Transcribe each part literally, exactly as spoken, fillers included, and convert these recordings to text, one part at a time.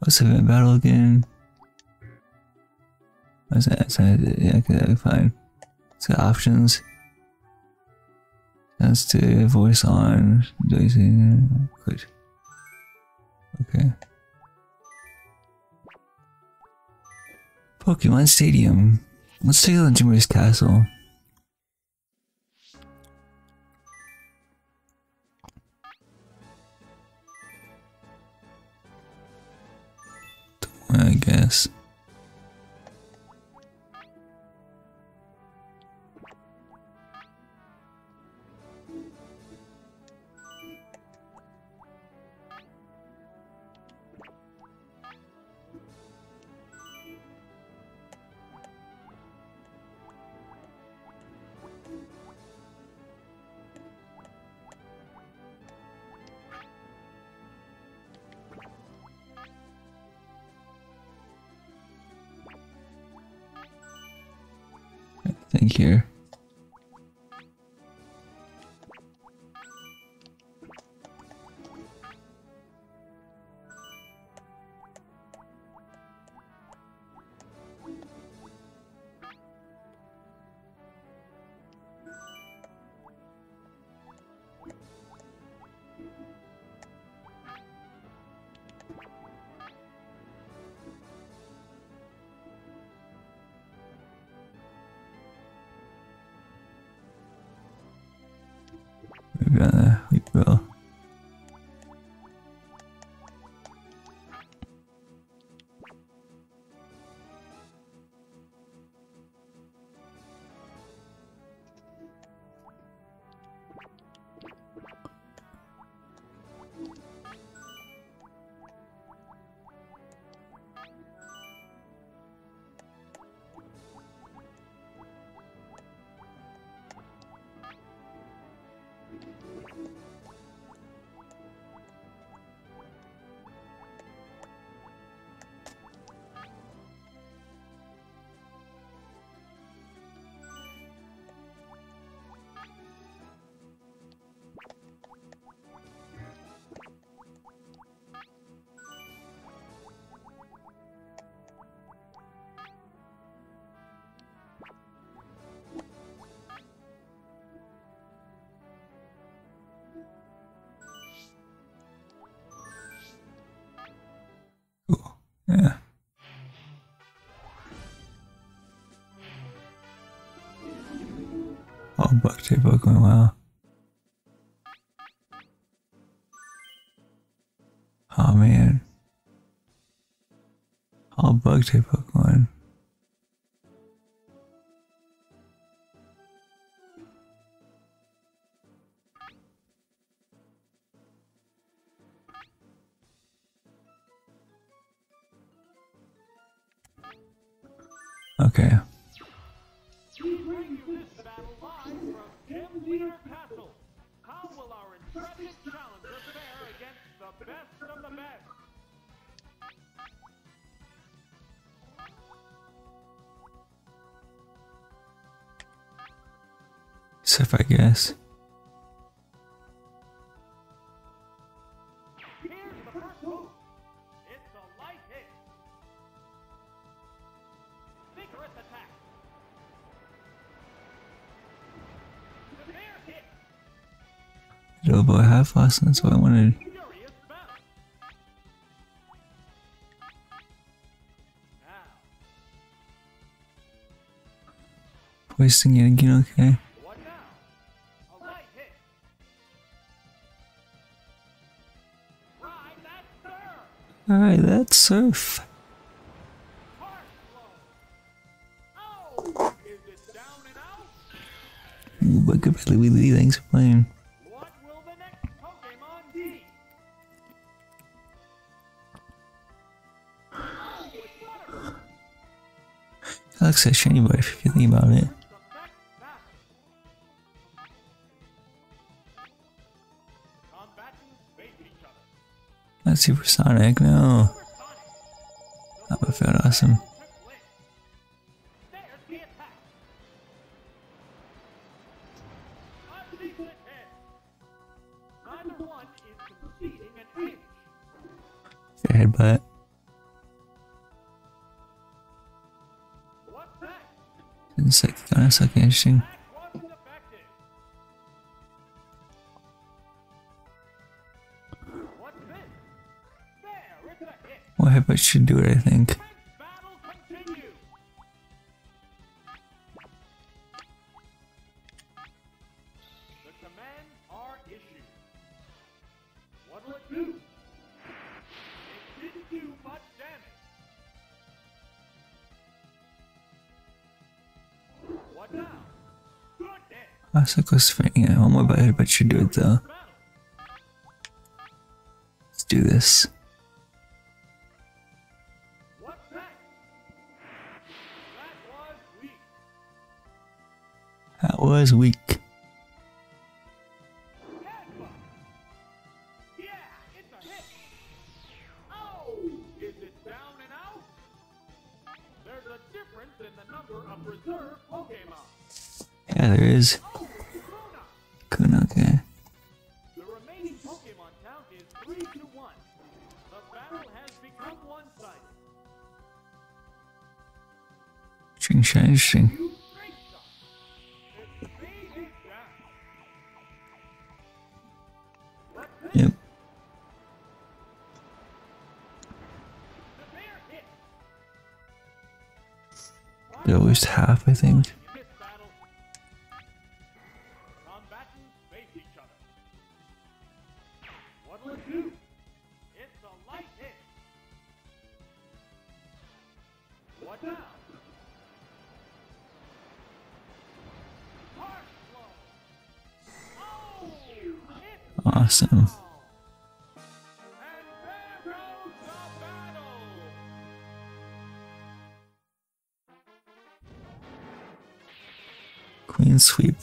What's the event battle again? What's that? It's not, yeah, okay, fine. It's got options. That's to voice on. Good. Okay. Pokemon Stadium. Let's take a look at Jimmy's Castle. I guess. Thank you. Uh, we will. Yeah. Oh, bug tape Pokemon, wow. Oh man. All bug tape Pokemon. Okay. We bring you this battle live from Gimlear Castle. How will our intrepid challengers fare against the best of the best? Except I guess. Here's the first move. It's a light hit. Vigorous attack. Severe hit. Little boy half lost, that's what I wanted. Furious bounce. Now, Wasting it again, okay. what now? A light hit. Ride that surf. Alright, that's surf. Heart flow. Oh, is it down and out? Ooh, but goodbye, Louie, thanks for playing. What will the next Pokemon be? Oh, it's butter. That looks like shiny boy if you think about it. The next battle. Combatants face each other. Not supersonic, no. Supersonic. That would feel awesome. There's the attack. A decent hit. Neither one is conceding an inch. Your headbutt. It's like kind of like interesting. That wasn't effective. What's this? There, it's a hit. Well, Headbutt should do it, I think. Defense battle continue. The commands are issued. What'll it do? It didn't do much damage. What now? Good hit. Icicle Spring. Yeah, one more by Headbutt should do it though. Battle. Let's do this. What's next? That was weak. That was weak. Headbutt. Yeah, it's a hit. Oh, is it down and out? There's a difference in the number of reserve Pokemon. Yeah, there is. Oh, Luna. Kuna, okay. The remaining Pokemon count is three to one. The battle has become one-sided. Interesting, interesting. You great shot. It stayed it down. What's this? Yep. The bear hit. They always half, I think. In this battle, combatants face each other. What'll it do? It's a light hit. What now? Harsh blow. Oh, it's Awesome. down. And there goes the battle. Queen Sweep.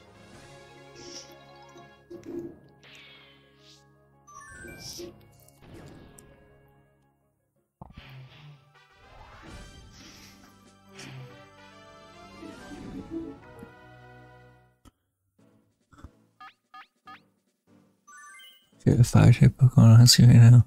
Okay, fire type Pokemon on see right now.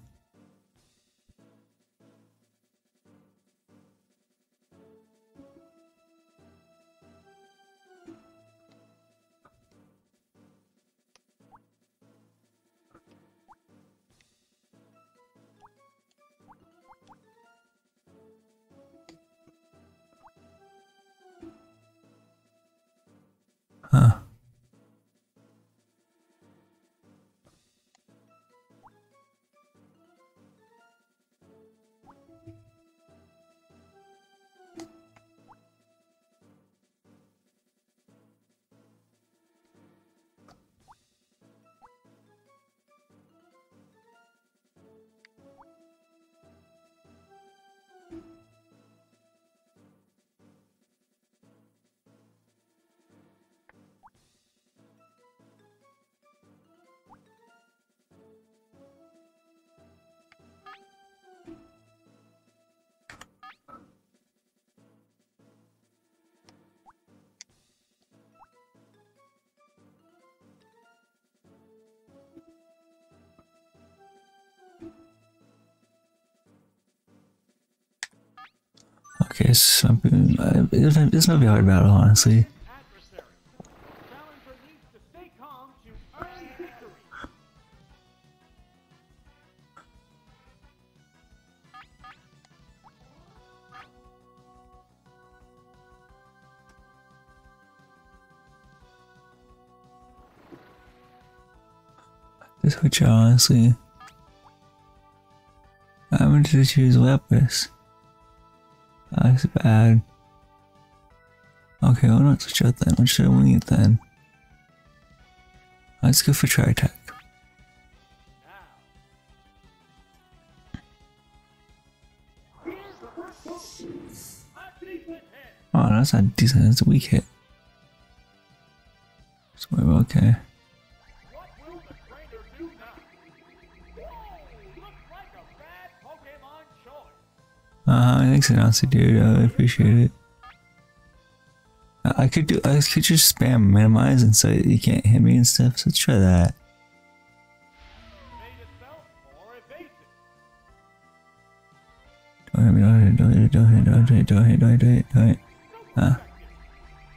Huh. Okay, this might be, uh, this might be a hard battle, honestly. Adversary. Challenger needs to stay calm to earn victory. This switch, honestly. I'm going to choose Lapras. That's bad. Okay, well, not switch out then. What should I wing it then? Let's go for Tri Attack. Now. Here's the first one. A decent hit. Oh, that's not decent. That's a weak hit. So we're okay. What will the trainer do now? Whoa, looks like a bad Pokemon choice. Uh huh. Thanks, Anansi, dude. I appreciate it. I I could do. I could just spam minimize and so you can't hit me and stuff. So let's try that. Made itself more evasive. Don't hit me. Don't hit. Don't hit. Don't hit. Don't hit. Don't hit. Don't hit. Don't hit. Don't hit. No Huh. perspective.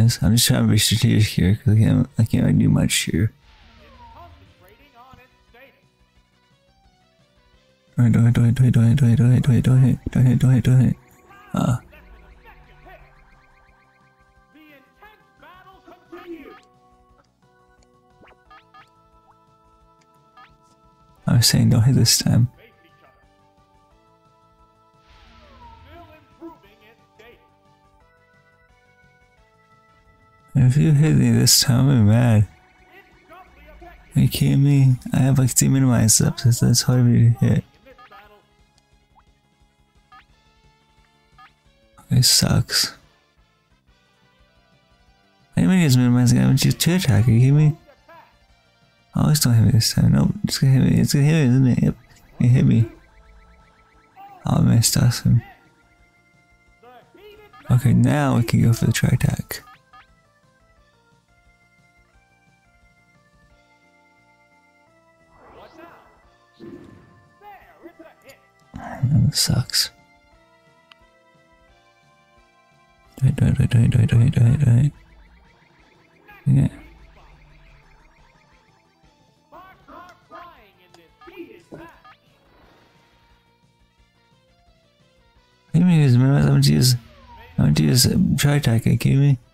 minimize. I'm just trying to be strategic here because I can't, I can't really do much here. Concentrating on its status. Do it, do it, do it, do it, do it, do it, do it, do it, do it, do it, do it, do it. Ah. Less than a second hit. The intense battle continues. I was saying don't hit this time. Face each other. Still improving its state. If you hit me this time, I'm mad. It's doubly effective Are you kidding me? I have like two minimized up, so that's hard for me to hit. in this battle. It sucks. I didn't mean to use minimizing, I would use two attack, are you kidding me? Oh, just don't hit me this time. Nope, it's gonna hit me. It's gonna hit me, isn't it? Yep, it hit me. Oh, I missed awesome. The heated Okay, now we can go for the tri attack. What now? There, it's a hit. That sucks. Do it, do it, do it, do it, do it, do it, do it. Yeah. Sparks are flying in this heated match. I didn't mean to use minimize, I'm gonna use, I'm gonna use um, tri attack, are you kidding me?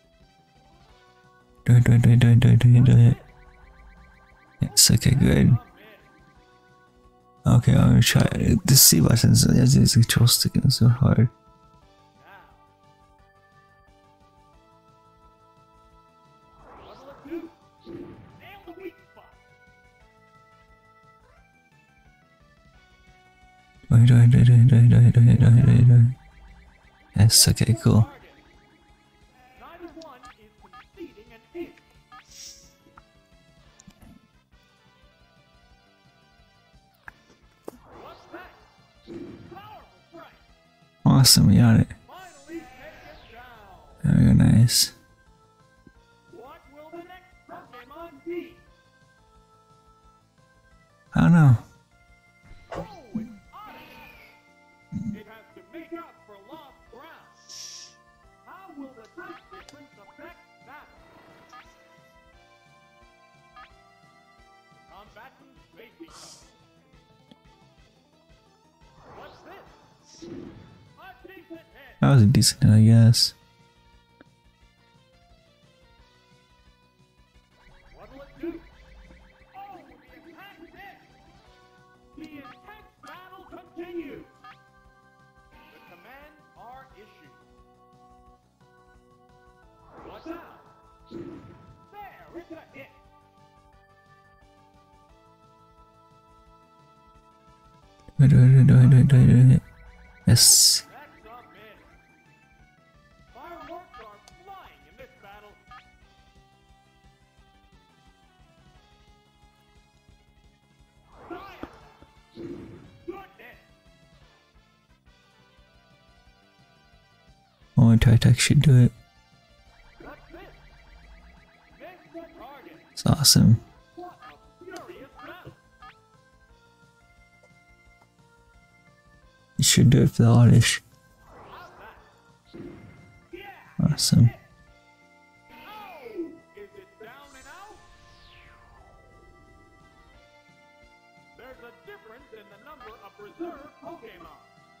Do it, do it, do it, do it, do it, do it, do it. Yes, okay, good. Okay, I'm gonna try the C buttons. It's the control stick, it's so hard. What'll it do? Nail the weak spot. Do it, do it, do it, do it, do it, do it, do it, do it, do it, do it. Yes, okay, cool. ninety-one is conceding an inch. What's that? Powerful strike. Awesome, we got it. Finally take it down. Very nice. What will the next Pokemon be? I don't know. Oh, it's Odyssey. It has to make up for lost ground. How will the type difference affect that? Combatants face each other. What's this? A decent hit. That was a decent hit, I guess. What'll it do? Oh, the attack hit. The intense battle continues. The commands are issued. What's out? There, it's a hit. Do it, do it, do it, do it, do it, do it. Yes. That's a miss. Fireworks are flying in this battle. Fire! Goodness! Oh, tri attack should do it. What's this? Miss the target. It's awesome. What a furious battle! You should do it for the oddish. How's that? Yeah! Awesome. Oh! Is it down and out? There's a difference in the number of reserve Pokemon.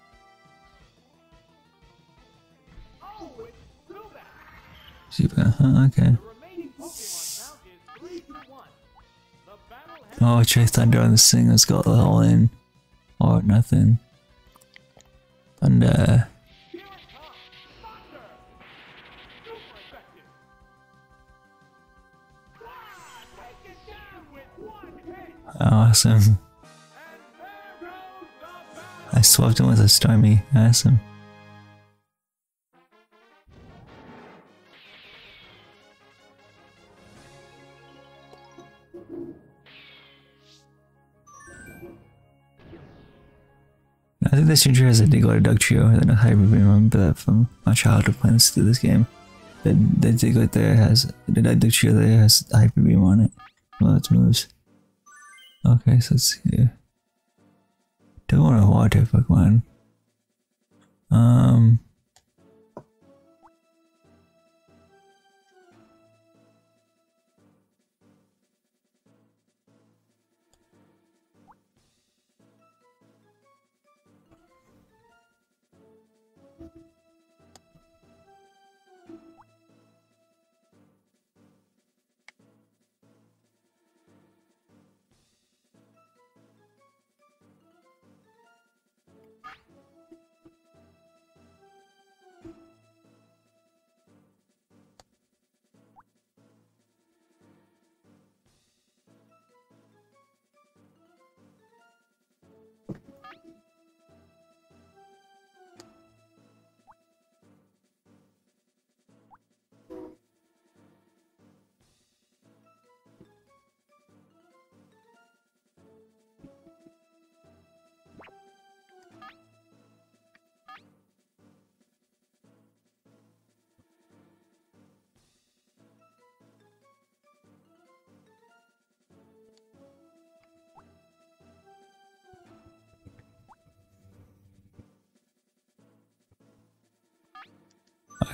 Oh, it's still there. Super, uh-huh, okay. The remaining Pokemon count is three to one. The battle has Oh, Chase Thunder on this thing, let's go all in. Or nothing. Thunder. Here it comes. Thunder! Super effective. Ah, take it down with one hit. Awesome. And there goes the battle. I swapped him with a Stormy. Awesome. I think this ginger has a Diglett Dug Trio and then a Hyper Beam. I remember that from my childhood playing this through this game. The, the Diglett there has, the Dug Trio there has Hyper Beam on it. Well, its moves. Okay, so let's see here. Don't want a water Pokemon. Um.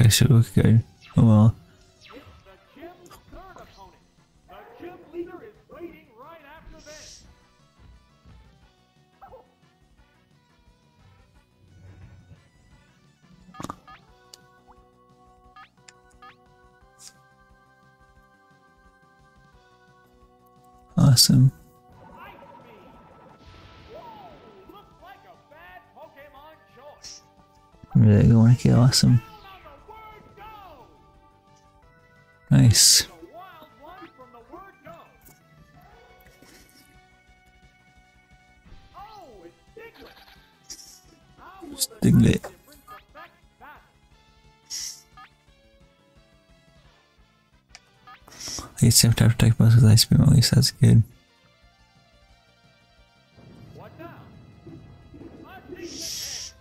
That should look good. Oh well. It's the gym's third opponent. The gym leader is waiting right after this. Awesome. Ice Beam. Whoa, looks like a bad Pokemon choice. I'm really going to get awesome. Down on the word go. Nice. The wild one from the word go. Oh, it's Diglett. How will the Diglett. type difference affect battle? I get same type of attack bonus with Ice Beam, at least that's good. What now? A decent hit.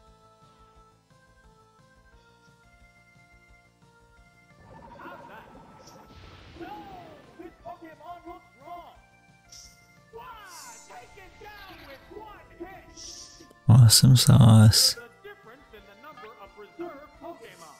How's that? No! This Pokemon looks wrong. Wow! Taken down with one hit. Awesome sauce. There's a difference in the number of reserve Pokemon.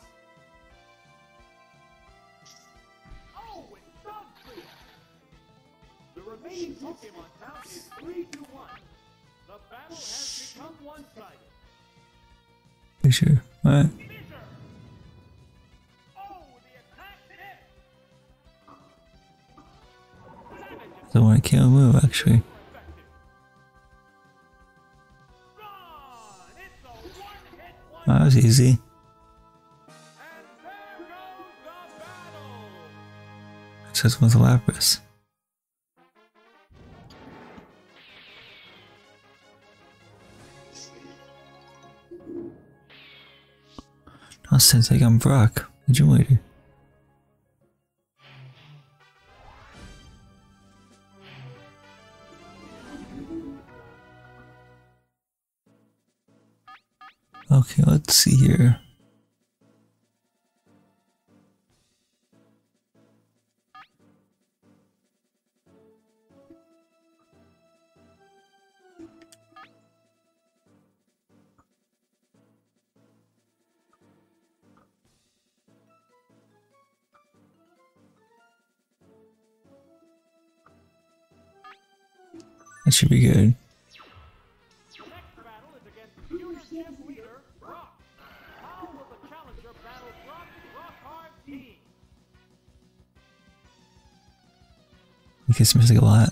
Oh, it's Dugtrio. The remaining Pokemon count is three to one. The battle has become one-sided. Picture. What? Fissure. Oh, the attack hit. Savage The one I can't move actually. effective. Gone. It's a one-hit Oh, wonder. that was easy. And there goes the battle. Except with Lapras. Now since I got Brock, the gym leader. Okay, let's see here. That should be good. Next battle is against future gym leader Brock. How will the challenger battle Brock's rock-hard team? He gets missing a lot.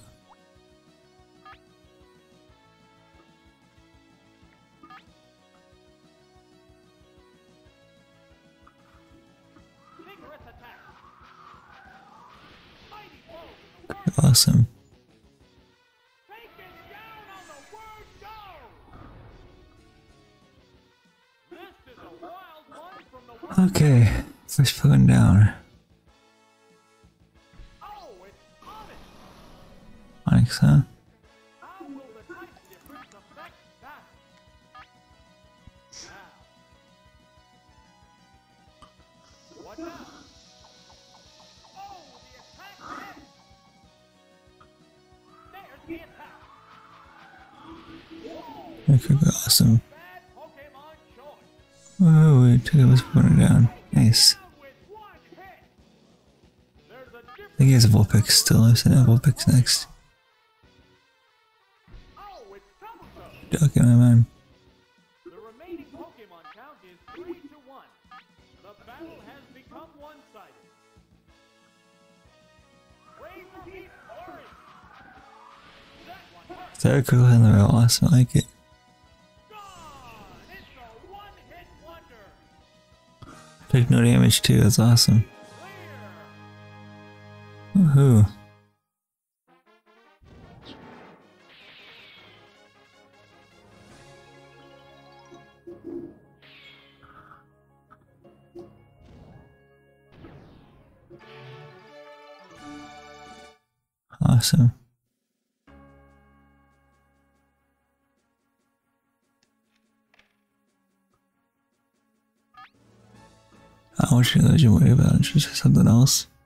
Vigorous attack. Mighty blow to the word. Awesome. Taken down on the word go. This is a wild one from the word. Okay, first pulling down. Oh, it's Onyx. Onyx, huh? How will the type difference affect that? Now. What now? Oh, the attack hit. There's the attack. That could be awesome. Bad Pokemon choice. Whoa, wait, took it was pulling down. Nice. Down with one hit. There's a I difference. think he has a Vulpix still. I'm sending Vulpix next. Oh, it's Double. Okay, my man. The remaining Pokemon count is three to one. The battle has become one-sided. Razor Leaf Orange. That one hurt. Third critical in the real awesome. I like it. Gone. It's a one-hit wonder. Took no damage too. That's awesome. Clear. Woohoo. Awesome. I want you to know you worry about it. Just something else.